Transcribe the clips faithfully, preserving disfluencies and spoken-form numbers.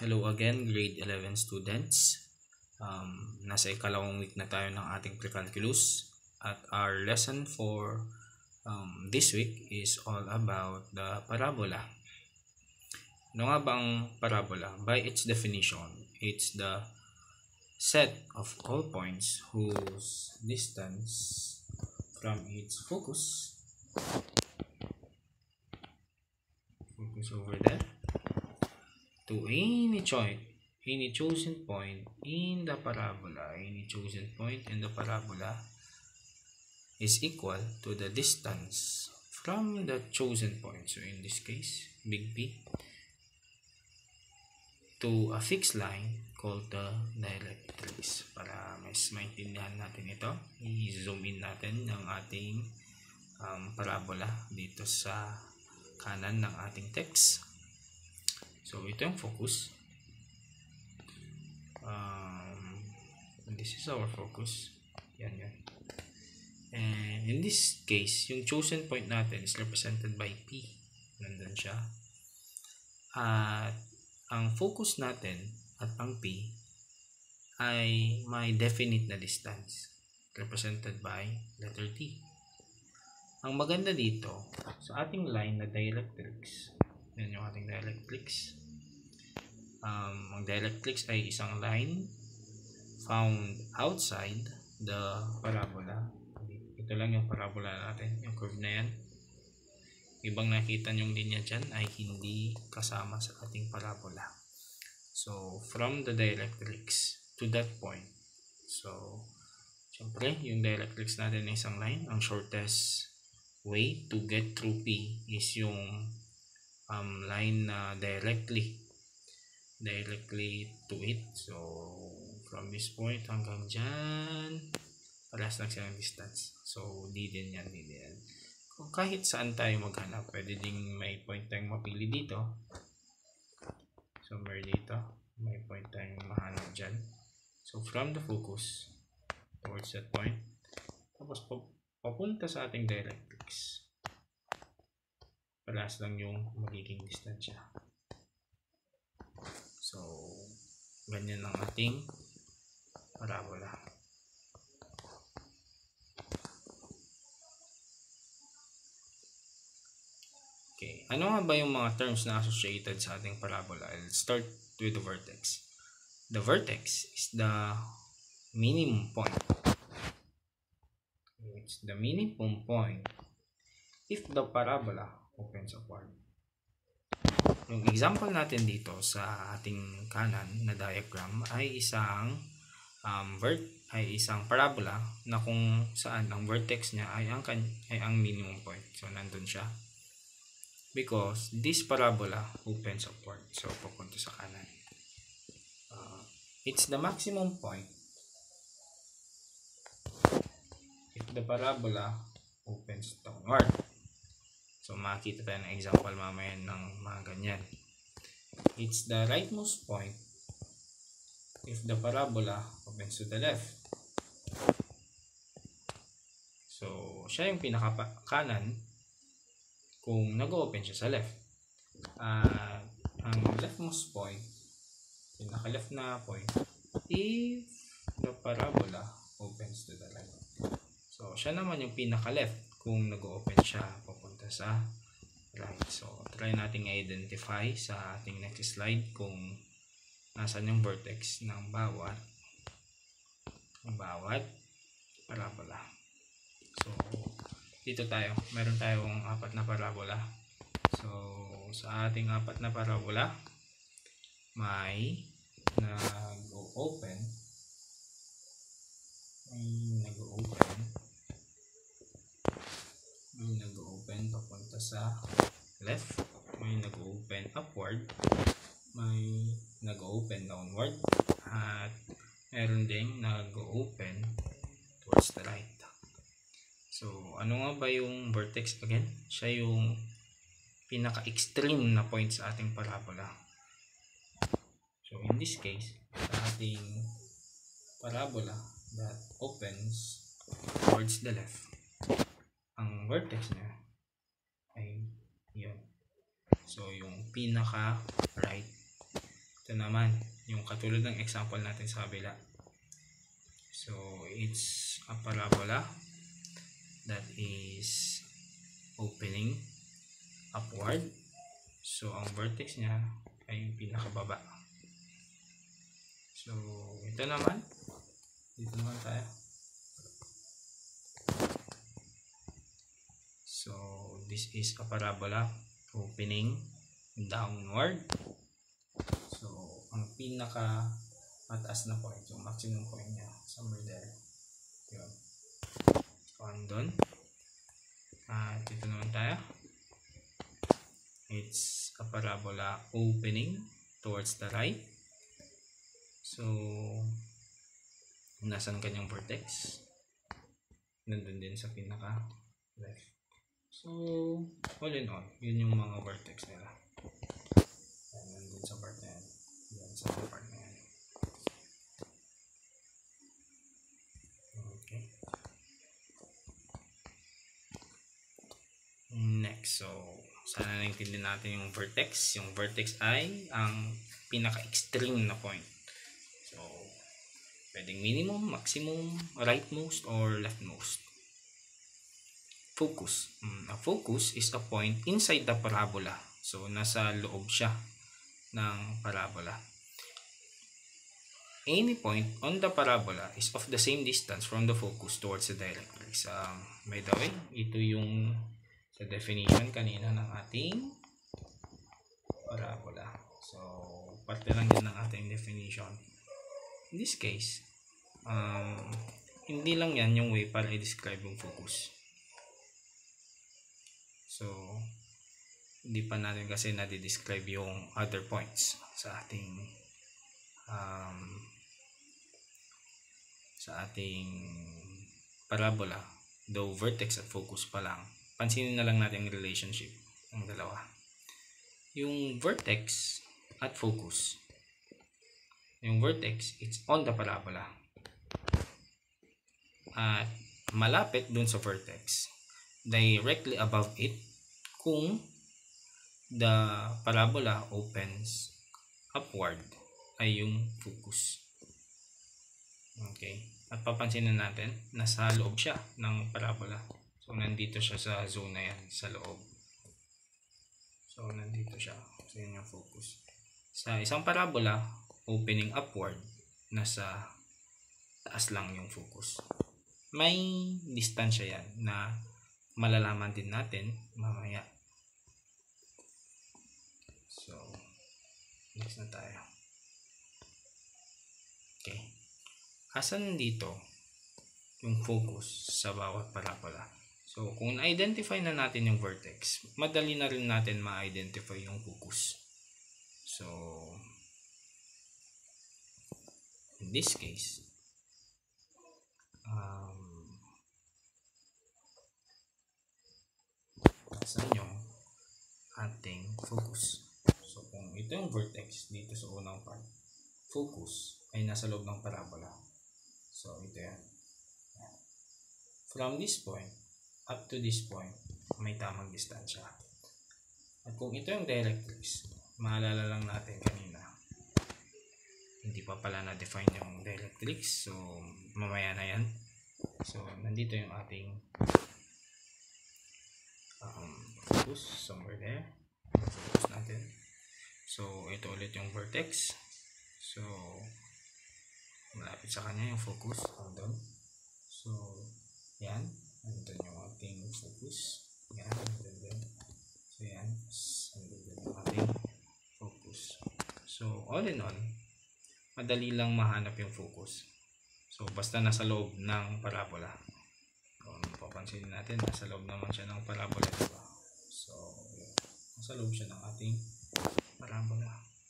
Hello again, grade eleven students. Um, nasa ikalawang week na tayo ng ating pre-calculus at our lesson for um, this week is all about the parabola. Ano nga bang parabola? By its definition, it's the set of all points whose distance from its focus focus over there to any point, any chosen point in the parabola, any chosen point in the parabola is equal to the distance from the chosen point. So in this case, big P, to a fixed line called the directrix. Para mas maintindihan natin ito, i-zoom in natin ang ating um, parabola dito sa kanan ng ating text. So ito yung focus. Um, this is our focus. Yan yan. And in this case, yung chosen point natin is represented by P. Nandun siya. At ang focus natin at ang P ay may definite na distance represented by letter T. Ang maganda dito sa ating line na directrix, yan yung ating directrix. Um, ang directrix ay isang line found outside the parabola. Ito lang yung parabola natin, yung curve na yan. Ibang nakita nyong linya dyan ay hindi kasama sa ating parabola. So, from the directrix to that point. So, syempre, yung directrix natin ay isang line. Ang shortest way to get through P is yung um, line na uh, directly directly to it. So, from this point hanggang dyan, parehas lang silang distance. So, di din yan, di din yan. Kung kahit saan tayo maghanap, pwede ding may point tayong mapili dito. Somewhere dito, may point tayong mahanap dyan. So, from the focus towards that point, tapos papunta sa ating directrix. Parehas lang yung magiging distansya. So, ganyan ang ating parabola. Okay, ano nga ba yung mga terms na associated sa ating parabola? I'll start with the vertex. The vertex is the minimum point. It's the minimum point if the parabola opens upward. Yung example natin dito sa ating kanan na diagram ay isang um, vert ay isang parabola na kung saan ang vertex niya ay ang ay ang minimum point. So nandun siya. Because this parabola opens upward. So papunta sa kanan. Uh, it's the maximum point if the parabola opens downward. So, makikita tayo ng example mamaya ng mga ganyan. It's the rightmost point if the parabola opens to the left. So, siya yung pinaka-kanan kung nag-open siya sa left. At uh, ang leftmost point, pinaka-left na point, if the parabola opens to the right. So, siya naman yung pinaka-left kung nag-open siya papunta sa right. So, try nating identify sa ating next slide kung nasan yung vertex ng bawat ng bawat parabola. So, dito tayo. Meron tayong apat na parabola. So, sa ating apat na parabola, may nag-open may nag-open may nag-open papunta sa left, may nag-open upward, may nag-open downward, at meron ding nag-open towards the right. So, ano nga ba yung vertex again? Siya yung pinaka-extreme na point sa ating parabola. So, in this case, sa ating parabola that opens towards the left, ang vertex niya ay yun. So, yung pinaka right, ito ito naman, yung katulad ng example natin sa kabila. So, it's a parabola that is opening upward. So, ang vertex niya ay yung pinakababa. So, ito naman. Dito naman tayo. So, this is a parabola opening downward. So, ang pinaka mataas na point, yung maximum point niya, somewhere there. Yun. So, andun. At dito naman tayo. It's a parabola opening towards the right. So, nasan kanyang vertex? Nandun din sa pinaka left. So, all in all, yun yung mga vertex nila. Ayan, nandun sa part na yan. Yan sa part na yan. Okay. Next, so, sana naintindihan natin yung vertex. Yung vertex ay ang pinaka-extreme na point. So, pwedeng minimum, maximum, rightmost, or leftmost. Focus. A focus is a point inside the parabola. So, nasa loob siya ng parabola. Any point on the parabola is of the same distance from the focus towards the directrix. Um, by the way, ito yung sa definition kanina ng ating parabola. So, parte lang din ng ating definition. In this case, um, hindi lang yan yung way para i-describe yung focus. So, hindi pa natin kasi na-describe yung other points sa ating um, sa ating parabola. Though vertex at focus pa lang. Pansinin na lang natin yung relationship ng dalawa. Yung vertex at focus. Yung vertex, it's on the parabola. At malapit dun sa vertex, directly above it, kung the parabola opens upward, ay yung focus. Okay. At papansinin natin, nasa loob siya ng parabola. So, nandito siya sa zone na yan, sa loob. So, nandito siya. So, yun yung focus. Sa isang parabola, opening upward, nasa taas lang yung focus. May distansya yan na malalaman din natin mamaya. So, next na tayo. Okay. Asan dito yung focus sa bawat parabola? So, kung na-identify na natin yung vertex, madali na rin natin ma-identify yung focus. So, in this case, um, saan yung ating focus? So, kung ito yung vertex dito sa unang part, focus ay nasa loob ng parabola. So, ito yan. From this point up to this point, may tamang distansya. At kung ito yung directrix, maalala lang natin kanina, hindi pa pala na-define yung directrix. So, mamaya na yan. So, nandito yung ating um, focus, somewhere there. Focus natin. So, ito ulit yung vertex. So, malapit sa kanya yung focus. Andun. So, yan. Andun yung ating focus. Yan. Andun din. So, yan. Andun din yung ating focus. So, all in all, madali lang mahanap yung focus. So, basta nasa loob ng parabola. Kung papansinin natin, nasa loob naman siya ng parabola. Diba? So, yun. Nasa loob siya ng ating parabola.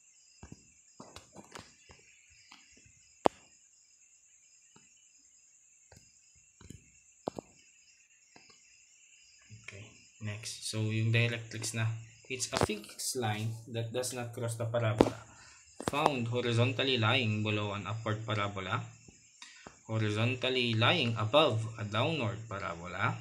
Okay, next. So, yung directrix na. It's a fixed line that does not cross the parabola. Found horizontally lying below an upward parabola, horizontally lying above a downward parabola,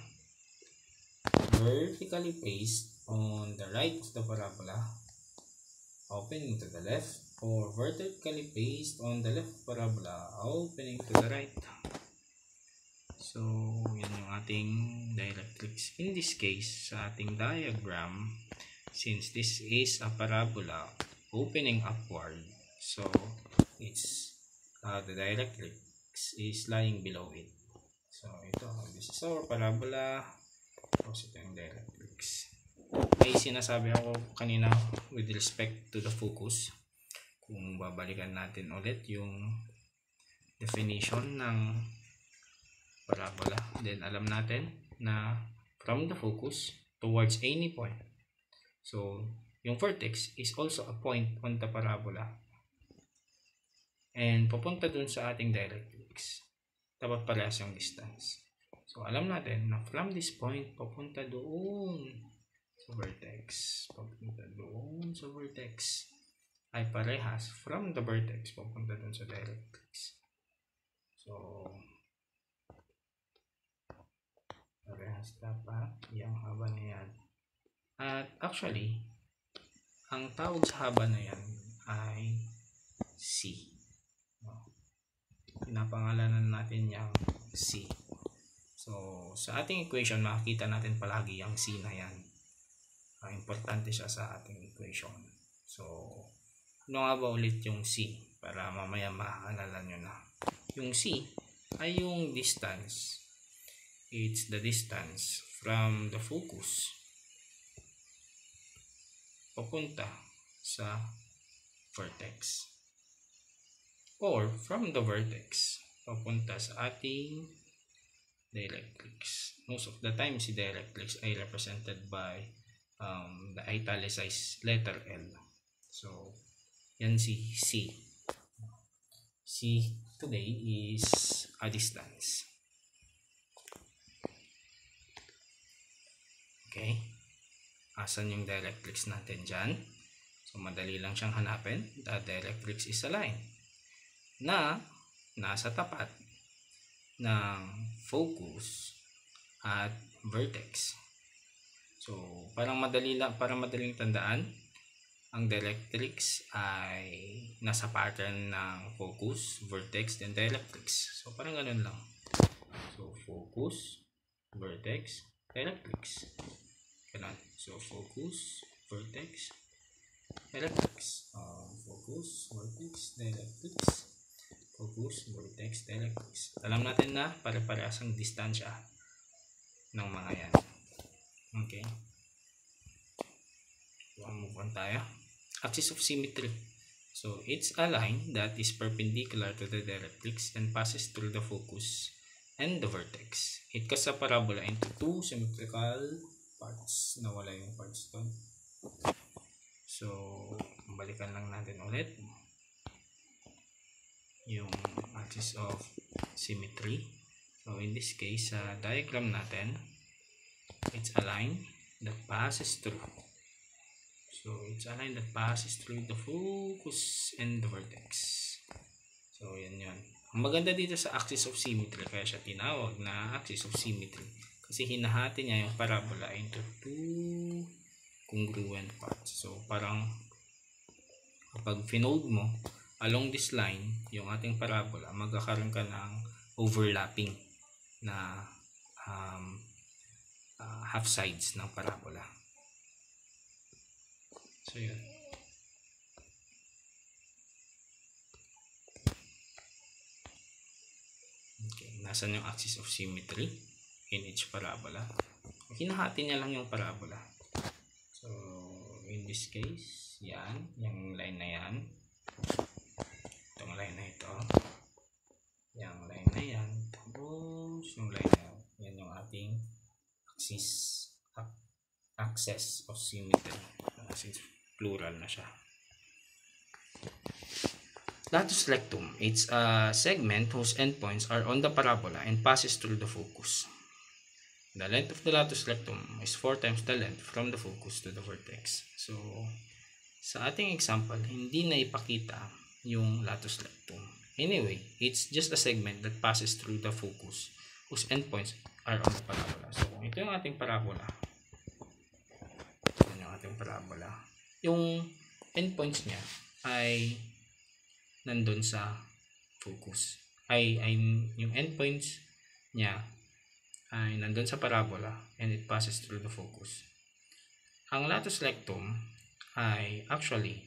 vertically placed on the right of the parabola, opening to the left, or vertically placed on the left parabola, opening to the right. So, yan yung ating dielectrics. In this case, sa ating diagram, since this is a parabola opening upward, so it's uh, the dielectrics is lying below it. So, ito, this is our parabola. Tapos ito yung dielectrics. May sinasabi ako kanina with respect to the focus. Kung babalikan natin ulit yung definition ng parabola, then alam natin na from the focus towards any point. So, yung vertex is also a point on the parabola. And papunta dun sa ating dielectrics. Dapat parehas yung distance. So, alam natin na from this point, papunta doon sa vertex. Papunta doon sa vertex ay parehas from the vertex, papunta doon sa dielectrics. So, parehas dapat yung haba na yan. At actually, ang tawag sa haba na yan ay C. Pinapangalanan natin yung C. So, sa ating equation, makikita natin palagi yung C na yan. Uh, importante siya sa ating equation. So, ano nga ba ulit yung C? Para mamaya makakaalala nyo na. Yung C ay yung distance. It's the distance from the focus papunta sa vertex. Or from the vertex papunta sa ating dielectrics. Most of the time, si dielectrics ay represented by um, the italicized letter L. So, yan si C. C today is a distance. Okay? Asan yung dielectrics natin dyan? So, madali lang siyang hanapin. The dielectrics is a line na nasa tapat ng focus at vertex. So, parang madali lang, parang madaling tandaan, ang dielectrics ay nasa pattern ng focus, vertex, then dielectrics. So, parang ganun lang. So, focus, vertex, dielectrics. Ganun. So, focus, vertex, dielectrics. Uh, focus, vertex, dielectrics. Focus, vertex, dielectrics. Alam natin na pare-parehas ang distansya ng mga yan. Okay. So, move on tayo. Axis of symmetry. So, it's a line that is perpendicular to the dielectrics and passes through the focus and the vertex. It cuts a parabola into two symmetrical parts. Nawala yung parts doon. So, balikan lang natin ulit yung axis of symmetry. So, in this case, sa uh, diagram natin, it's a line that passes through. So, it's a line that passes through the focus and the vertex. So, yan yun. Ang maganda dito sa axis of symmetry, kaya siya tinawag na axis of symmetry. Kasi hinahati niya yung parabola into two congruent parts. So, parang kapag finold mo, along this line, yung ating parabola, magkakaroon ka ng overlapping na um, uh, half sides ng parabola. So, yun. Okay, nasan yung axis of symmetry in each parabola? Hinahati niya lang yung parabola. So, in this case, yan, yung line na yan. Itong line na ito. Yung line na yan. Tapos, yung line na yan. Yan yung ating axis, axis of symmetry. Since plural na siya. Latus rectum. It's a segment whose endpoints are on the parabola and passes through the focus. The length of the latus rectum is four times the length from the focus to the vertex. So, sa ating example, hindi na ipakita yung latus rectum. Anyway, it's just a segment that passes through the focus whose endpoints are on the parabola. So, ito yung ating parabola. Ito yung ating parabola. Yung endpoints niya ay nandun sa focus. Ay, ay yung endpoints niya ay nandun sa parabola and it passes through the focus. Ang latus rectum ay actually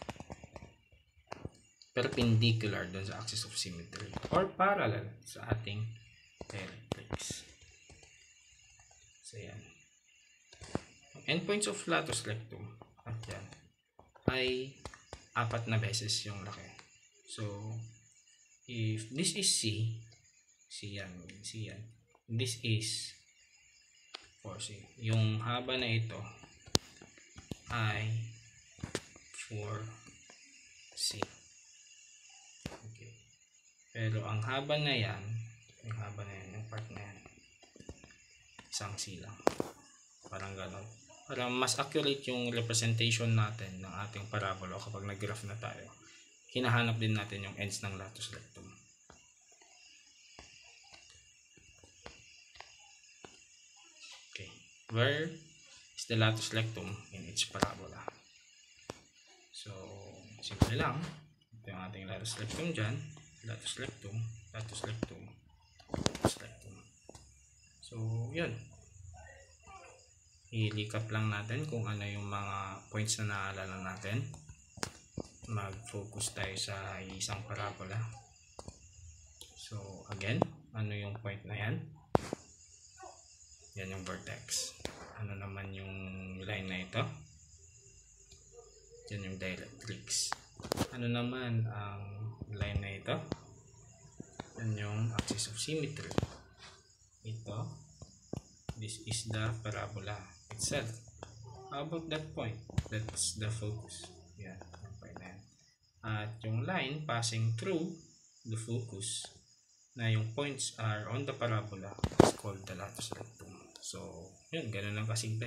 perpendicular dun sa axis of symmetry or parallel sa ating directrix. So, yan. Endpoints of latus rectum at yan ay apat na beses yung laki. So, if this is C, C yan, C yan. This is four C. Yung haba na ito ay four C. Okay. Pero ang haba na yan, yung haba na yan, yung part na yan, isang C lang. Parang gano'n. Para mas accurate yung representation natin ng ating parabola kapag nag-graph na tayo, hinahanap din natin yung ends ng latus rectum. Okay. Where is the latus rectum in each parabola? So, simple lang. Ito yung ating latus rectum dyan. Latus rectum, latus rectum, latus rectum. So, yun. I-recap lang natin kung ano yung mga points na naalala natin. Mag-focus tayo sa isang parabola. So, again, ano yung point na yan? Yan yung vertex. Ano naman yung line na ito? Yan yung directrix. Ano naman ang line na ito? Yan yung axis of symmetry. Ito, this is the parabola itself. How about that point? That's the focus. Yan, yung point na yan. At yung line passing through the focus na yung points are on the parabola is called the latus rectum. So, yun, ganun lang kasimple.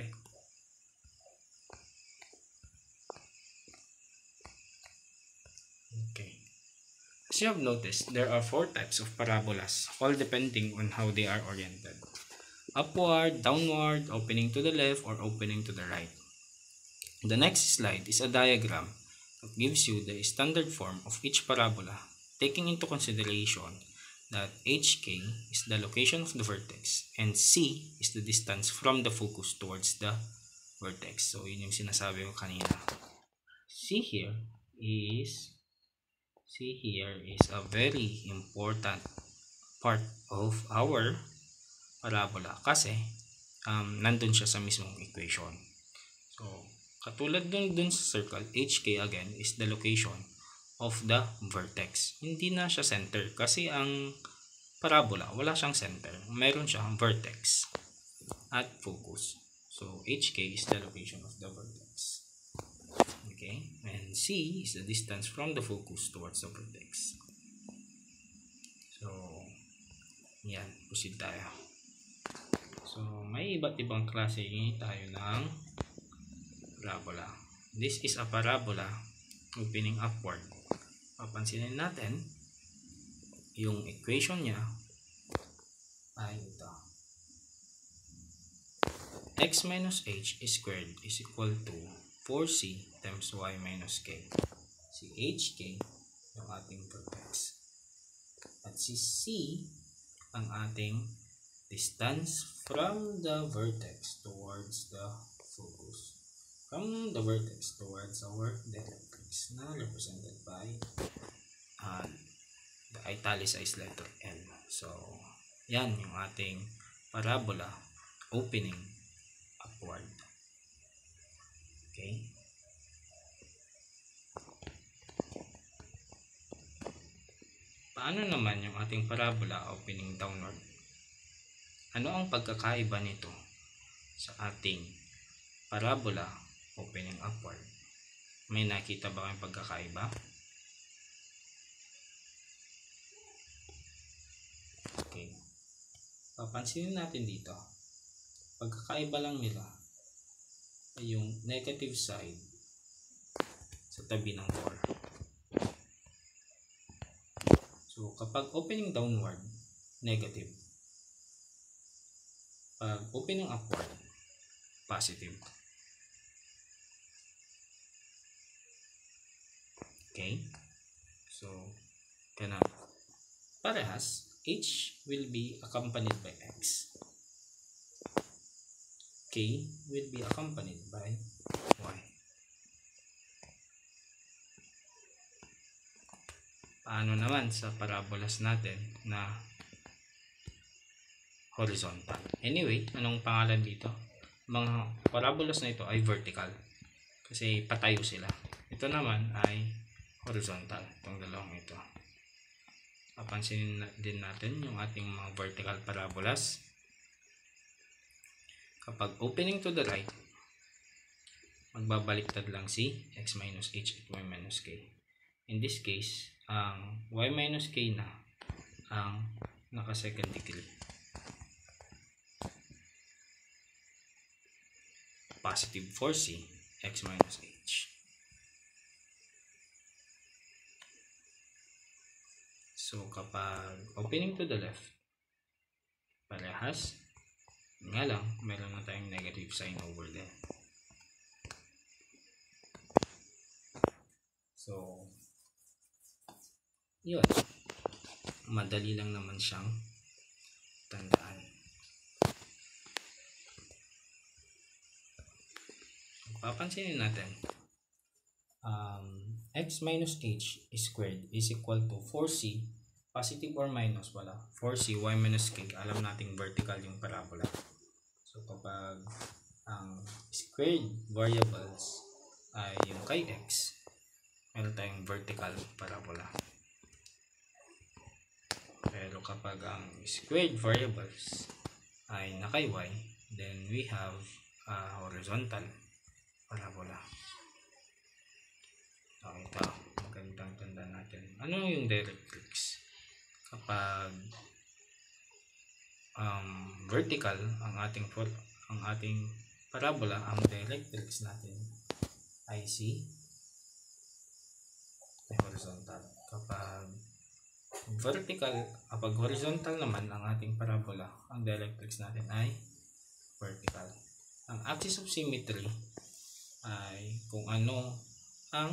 Okay. As you have noticed, there are four types of parabolas, all depending on how they are oriented. Upward, downward, opening to the left, or opening to the right. The next slide is a diagram that gives you the standard form of each parabola, taking into consideration that H K is the location of the vertex and C is the distance from the focus towards the vertex. So, yun yung sinasabi ko kanina. C here is C here is a very important part of our parabola kasi um, nandun siya sa mismong equation. So, katulad dun, dun sa circle, H K again is the location of the vertex. Hindi na siya center kasi ang parabola, wala siyang center. Meron siyang vertex at focus. So, H K is the location of the vertex. Okay? And C is the distance from the focus towards the vertex. So, yan. Proceed tayo. So, may iba't ibang klase tayo ng parabola. This is a parabola opening upward. Papansinin natin, yung equation niya ay ito. X minus h squared is equal to four c times y minus k. Si H K yung ating vertex. At si C ang ating distance from the vertex towards the focus. From the vertex towards our directrix na represented by uh, the italicized letter L. So, yan yung ating parabola opening upward. Okay? Paano naman yung ating parabola opening downward? Ano ang pagkakaiba nito sa ating parabola opening upward? May nakita ba kayong pagkakaiba? Okay. Papansinin natin dito. Pagkakaiba lang nila ay yung negative side sa tabi ng four. So, kapag opening downward, negative. Pag opening upward, positive. Okay? So, Ganun. Parehas, H will be accompanied by X. K will be accompanied by Y. Paano naman sa parabolas natin na horizontal? Anyway, anong pangalan dito? Mga parabolas na ito ay vertical kasi patayo sila. Ito naman ay horizontal, itong dalawang ito. Papansinin din natin yung ating mga vertical parabolas. Kapag opening to the right, magbabaliktad lang si x minus h at y minus k. In this case, ang y minus k na ang naka second degree. Positive four c, x minus h. So, kapag opening to the left, parehas, nga lang, meron na tayong negative sign over there. So, yun. Madali lang naman siyang tandaan. Papansinin natin, um, x minus h squared is equal to four c, positive or minus, wala, four c y minus k. Alam nating vertical yung parabola. So kapag ang squared variables ay yung kay x, meron tayong vertical parabola. Pero kapag ang squared variables ay na kay y, then we have a horizontal parabola. So ito, magandang tandaan natin. Ano yung directrix? Kapag um, vertical ang ating ang ating parabola, ang directrix natin ay si horizontal. Kapag vertical, kapag horizontal naman ang ating parabola, ang directrix natin ay vertical. Ang axis of symmetry ay kung ano ang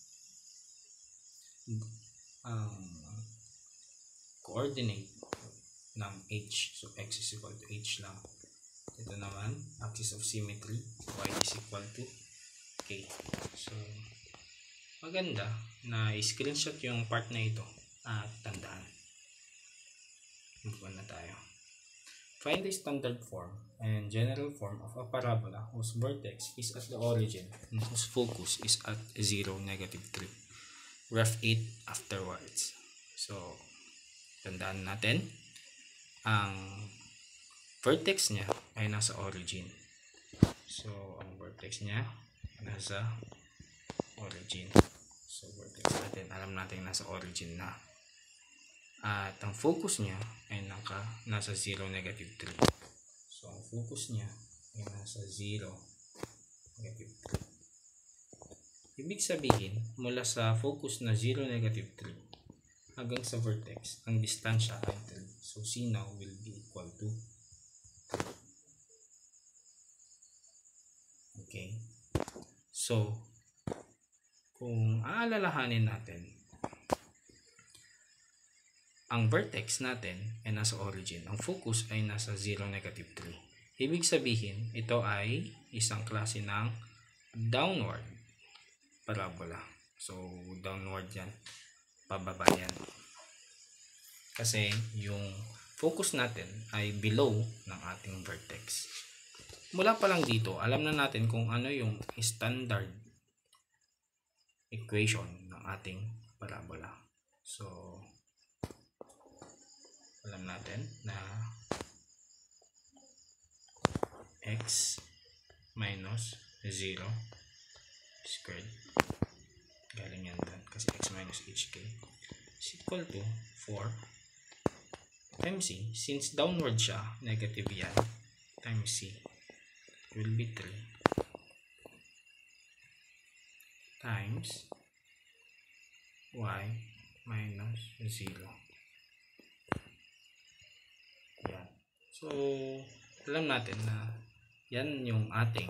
ang coordinate ng h. So x is equal to h lang. Ito naman, axis of symmetry, y is equal to k. So maganda na i-screenshot yung part na ito at tandaan. Move on na tayo. Find the standard form and general form of a parabola whose vertex is at the origin and whose focus is at zero, negative three. Ref it afterwards. So tandaan natin, ang vertex niya ay nasa origin. So ang vertex niya nasa origin. So vertex natin, alam natin nasa origin na. At ang focus niya ay naka, nasa zero, negative three. So ang focus niya ay nasa zero, negative three. Ibig sabihin, mula sa focus na zero, negative three hanggang sa vertex, ang distansya ay three. So C now will be equal to three. Okay. So, kung aalalahanin natin, ang vertex natin ay nasa origin. Ang focus ay nasa zero, negative three. Ibig sabihin, ito ay isang klase ng downward parabola. So, downward yan. Pababa yan. Kasi yung focus natin ay below ng ating vertex. Mula pa lang dito, alam na natin kung ano yung standard equation ng ating parabola. So, alam natin na x minus zero squared, galing yan doon kasi x minus hk is equal to four times c. Since downward siya, negative yan, times c will be three times y minus zero. Yan. So, alam natin na yan yung ating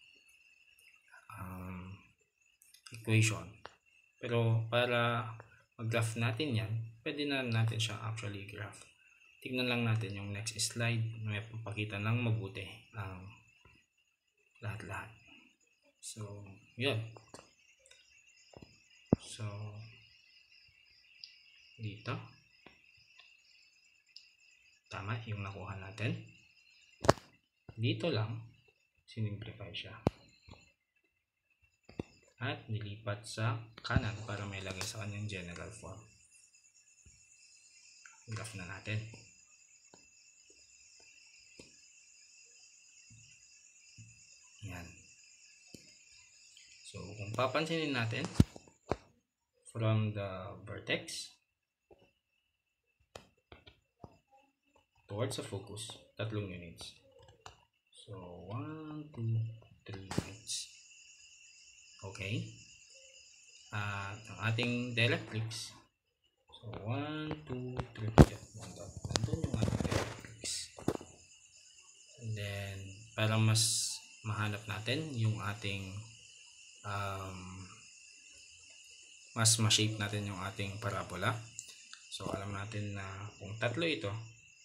um, equation. Pero para mag-graph natin yan, pwede na natin siyang actually graph. Tignan lang natin yung next slide. May papakita ng mabuti ang lahat-lahat. So, yun. So, dito. Tama yung nakuha natin. Dito lang, sinimplify siya. At nilipat sa kanan para may lagay sa kanyang general form. Graph na natin. Yan. So, kung papansinin natin, from the vertex towards the focus, tatlong units. So, one, two, three units. Okay. At ang ating dielectrics, so, one, two, three, nandun yung ating dielectrics. And then, para mas mahanap natin yung ating um, mas ma-shape natin yung ating parabola. So, alam natin na kung tatlo ito,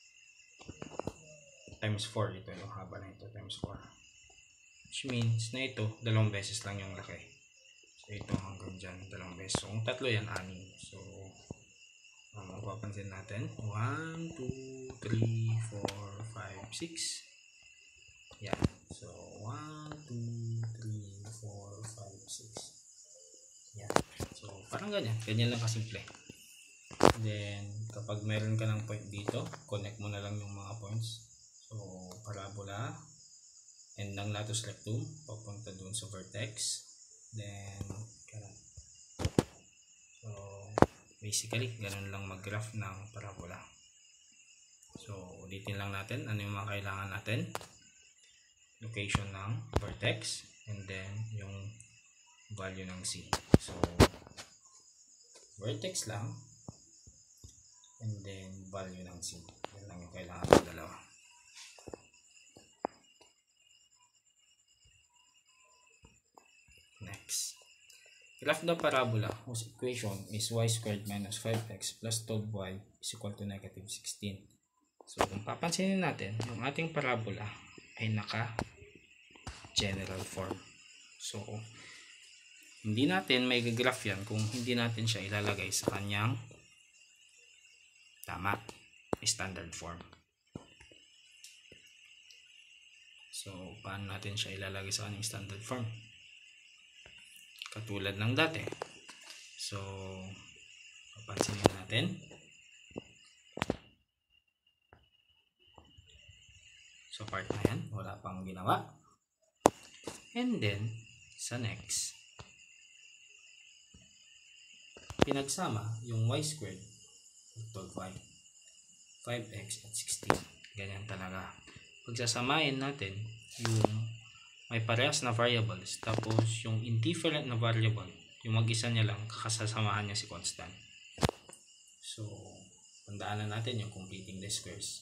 times four ito, yung haba na ito, times four. Which means na ito, dalawang beses lang yung laki. So, ito hanggang dyan, dalawang beses. So, kung tatlo yan, anim. So, um, mapapansin natin, one, two, three, four, five, six. Yan. So, one, two, three, four, five, six. Yan. So, parang ganyan. Ganyan lang kasimple. Then, kapag meron ka ng point dito, connect mo na lang yung mga points. So, parabola, end ng latus rectum, papunta dun sa vertex. Then, ganun. So, basically, ganun lang mag-graph ng parabola. So, ulitin lang natin ano yung mga kailangan natin. Location ng vertex and then yung value ng C. So, vertex lang and then value ng C. Yan lang yung kailangan ng dalawa. Next. Graph the parabola whose equation is y squared minus five x plus twelve y is equal to negative sixteen. So, kung papansinin natin, yung ating parabola ay naka general form. So, hindi natin may graph yan kung hindi natin siya ilalagay sa kanyang tama standard form. So, paano natin siya ilalagay sa kanyang standard form? Katulad ng dati. So, papansinin natin. So, part na yan. Wala pang ginawa. And then, sa next, pinagsama yung y squared twelve y, five x at sixteen. Ganyan talaga. Pagsasamahin natin yung may parehas na variables, tapos yung indifferent na variable, yung mag-isa niya lang, kakasasamahan niya si constant. So, tandaan na natin yung completing the squares.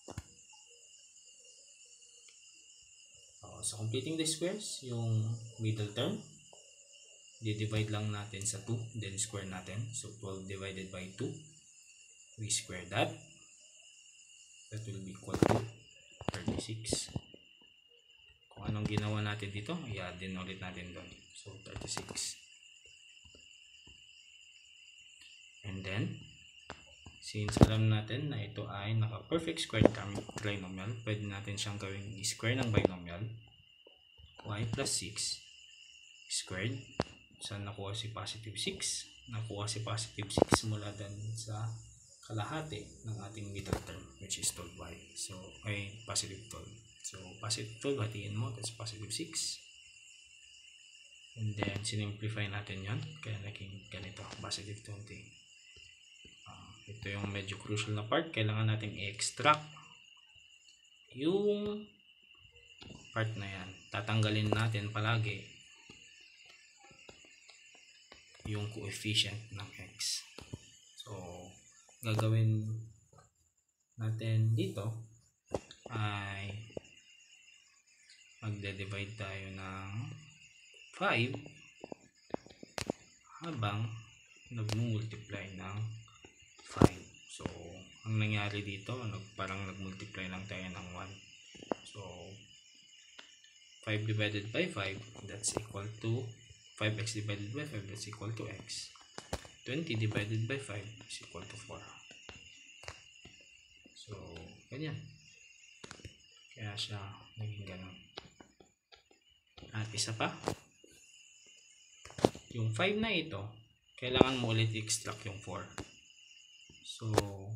So, completing the squares, yung middle term, di-divide lang natin sa two, then square natin. So, twelve divided by two, we square that. That will be equal to thirty-six. Kung anong ginawa natin dito, i-add din ulit natin doon. So, thirty-six. And then, since alam natin na ito ay naka-perfect squared trinomial, pwede natin siyang gawing square ng binomial. Y plus six squared. Saan nakuha si positive six? Nakuha si positive six mula dan sa kalahati ng ating middle term, which is twelve y. So, ay positive twelve. So, positive twelve, hatiin mo, that's positive six. And then, sinimplify natin yan. Kaya naging ganito, positive twenty. Uh, ito yung medyo crucial na part. Kailangan natin i-extract yung part na yan. Tatanggalin natin palagi yung coefficient ng x. So, gagawin natin dito ay magde-divide tayo ng five habang nag-multiply ng five. So, ang nangyari dito, nag, parang nag-multiply lang tayo ng one. So, five divided by five, that's equal to five x divided by five, that's equal to x. twenty divided by five is equal to four. So, ganyan. Kaya siya naging ganun. At isa pa, yung five na ito, kailangan mo ulit i-extract yung four. So,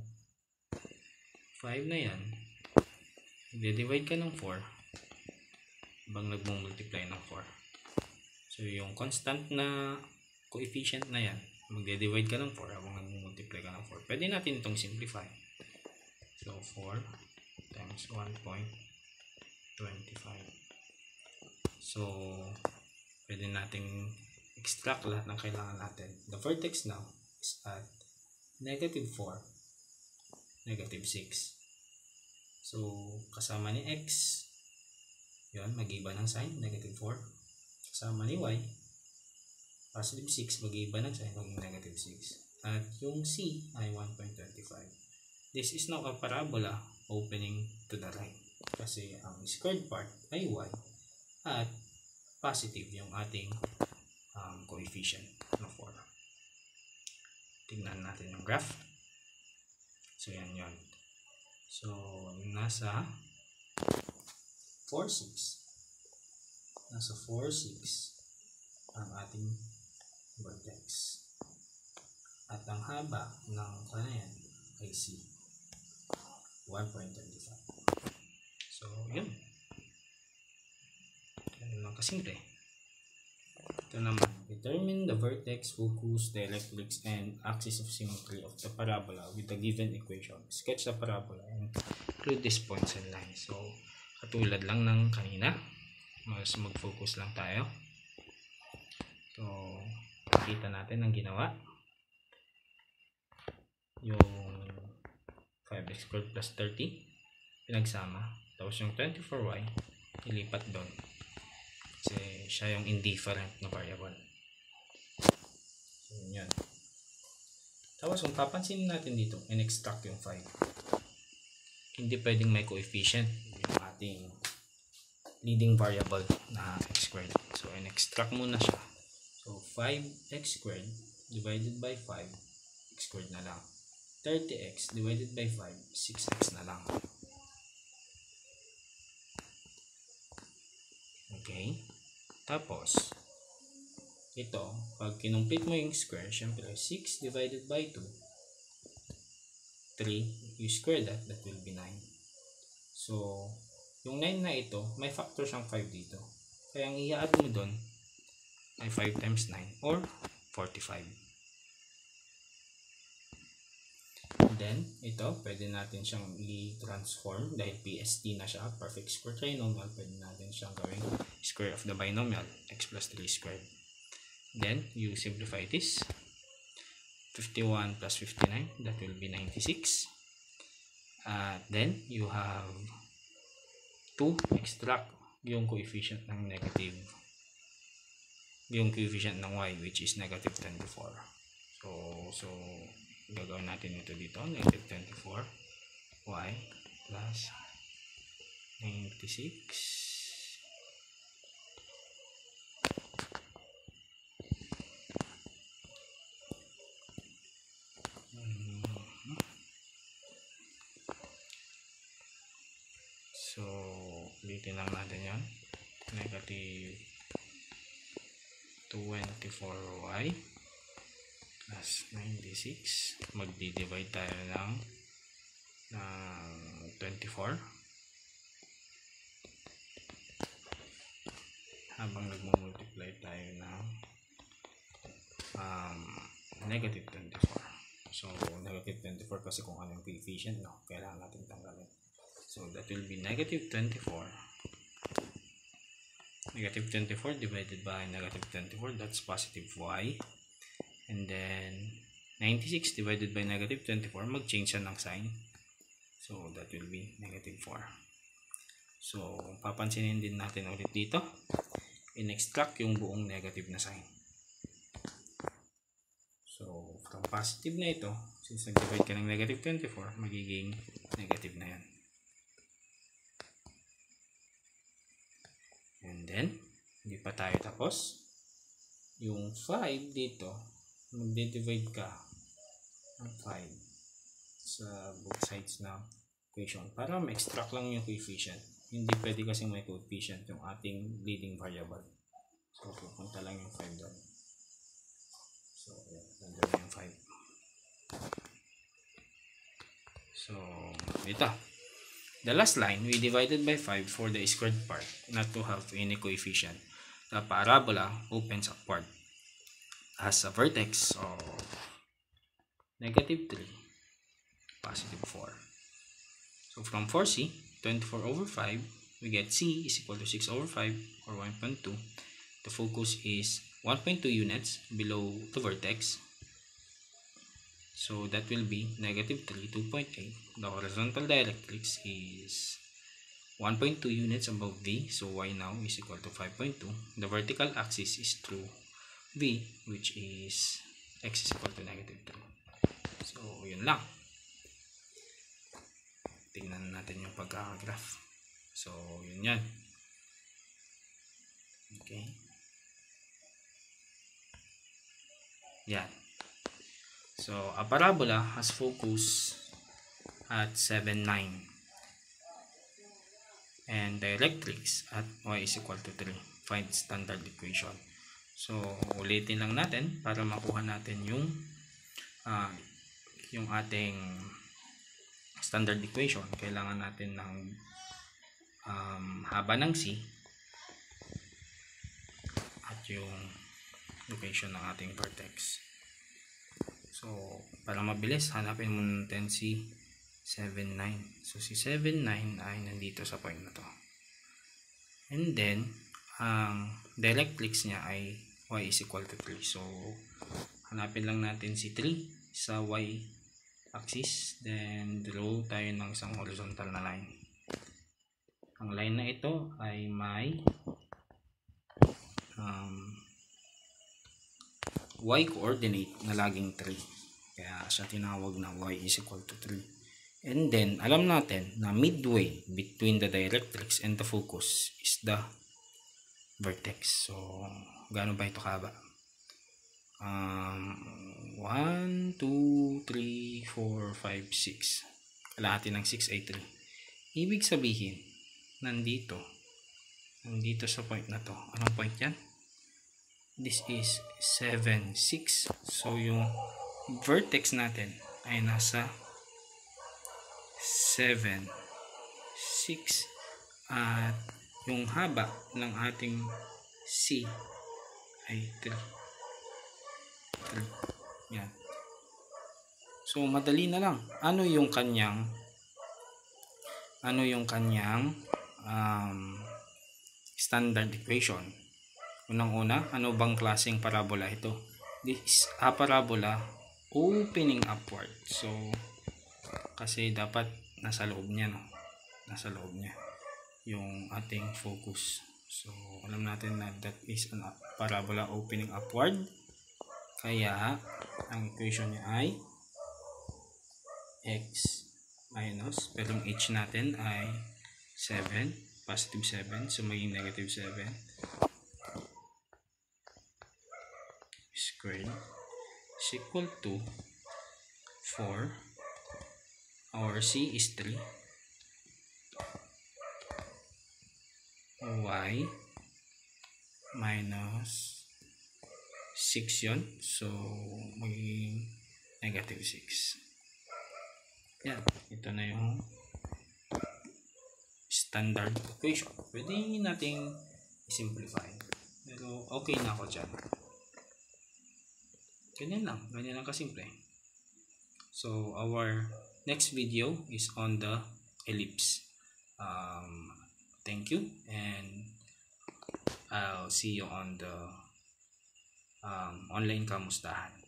five na yan, i-divide ka ng four habang nagmumultiply ng four. So, yung constant na coefficient na yan, magde-divide ka ng four habang nagmumultiply ka ng four. Pwede natin itong simplify. So, four times one point two five. So, pwede nating extract lahat ng kailangan natin. The vertex now is at negative four, negative six. So, kasama ni x, yun, mag-iba ng sign, negative four. Kasama ni y, positive six, mag-iba ng sign, maging negative six. At yung c ay one point two five. This is now a parabola opening to the right. Kasi ang squared part ay y at positive yung ating um, coefficient na four. Tingnan natin yung graph. So, yan yun. So, nasa four, six. Nasa four, six ang ating vertex. At ang haba ng kanayan ay c, one point two five. So, yun. Yan lang kasimple. Ito naman, determine the vertex, focus, dielectrics, and axis of symmetry of the parabola with the given equation. Sketch the parabola and include these points and lines. So, katulad lang ng kanina, mas mag-focus lang tayo. So, makita natin ang ginawa. Yung five x squared plus thirty, pinagsama. Tapos yung twenty-four y, ilipat doon. Kasi siya yung indifferent na variable. So, yun. Tapos, kung papansin natin dito, in-extract yung five. Hindi pwedeng may coefficient yung ating leading variable na x squared. So, in-extract muna siya. So, five x squared divided by five, x squared na lang. thirty x divided by five, six x na lang. Okay. Tapos, ito, pag kinumpit mo yung square, syempre, six divided by two, three, you square that, that will be nine. So, yung nine na ito, may factor siyang five dito. Kaya ang i-add mo doon ay five times nine or forty-five. Then, ito, pwede natin siyang i-transform dahil P S T na siya, perfect square trinomial. Pwede natin siyang gawing square of the binomial, x plus three squared. Then, you simplify this. fifty-one plus fifty-nine, that will be ninety-six. Uh, then, you have to extract yung coefficient ng negative, yung coefficient ng y, which is negative twenty-four. So, so, gagawin natin ito dito, negative twenty-four y plus ninety-six so ulitin lang natin yan, negative twenty-four y plus ninety-six, magdi-divide tayo ng, ng twenty-four habang nagmumultiply tayo ng um, negative twenty-four. So, negative twenty-four kasi kung ano yung coefficient, no, kailangan natin tanggalin. So, that will be negative twenty-four. Negative twenty-four divided by negative twenty-four, that's positive y. And then, ninety-six divided by negative twenty-four, mag-change siya ng sign. So, that will be negative four. So, papansinin din natin ulit dito, in-extract yung buong negative na sign. So, from positive na ito, since nag-divide ka ng negative twenty-four, magiging negative na yan. And then, hindi pa tayo tapos. Yung five dito, mag-divide ka ng five sa both sides ng equation para ma-extract lang yung coefficient. Hindi pwede kasi may coefficient yung ating leading variable. So, pupunta lang yung five doon. So, yan. Nandun yung five. So, ito. The last line, we divided by five for the squared part, not to have any coefficient. The parabola opens upward. Has a vertex of negative three, positive four. So, from four c, twenty-four over five, we get c is equal to six over five, or one point two. The focus is one point two units below the vertex. So that will be negative three, two point eight. The horizontal directrix is one point two units above V. So y now is equal to five point two. The vertical axis is through V, which is x is equal to negative three. So yun lang. Tingnan natin yung pagkakagraph. So yun yan. Okay. Yan. So, a parabola has focus at seven, nine. And directrix at y is equal to three. Find standard equation. So, ulitin lang natin para makuha natin yung uh, yung ating standard equation. Kailangan natin ng um, haba ng c at yung location ng ating vertex. So, para mabilis, hanapin muna natin si seven, nine. So, si seven, nine ay nandito sa point na to. And then, ang directrix niya ay y is equal to three. So, hanapin lang natin si three sa y axis. Then, draw tayo ng isang horizontal na line. Ang line na ito ay may um, y coordinate na laging three. Kaya siya tinawag na y is equal to three. And then, alam natin na midway between the directrix and the focus is the vertex. So, gaano ba ito kaba? Um, one, two, three, four, five, six. Kalahati ng six ay three. Ibig sabihin, nandito. Nandito sa point na to. Anong point yan? This is seven, six. So, yung vertex natin ay nasa seven, six. At yung haba ng ating C ay three. three. Yan. So, madali na lang. Ano yung kanyang ano yung kanyang um, standard equation? Unang-una, ano bang klaseng parabola ito? This is a parabola opening upward. So, kasi dapat nasa loob niya, no? Nasa loob niya yung ating focus. So, alam natin na that is a parabola opening upward. Kaya, ang equation niya ay x minus, pero yung h natin ay seven, positive seven. So, maging negative seven. Squared is equal to four. Our c is three. Y minus six yun. So, magiging negative six. Yan. Ito na yung standard equation. Pwede nating simplify. Pero okay na ako dyan. Ganyan lang. Ganyan lang kasimple. So, our next video is on the ellipse. Um, thank you. And I'll see you on the um, online kamustahan.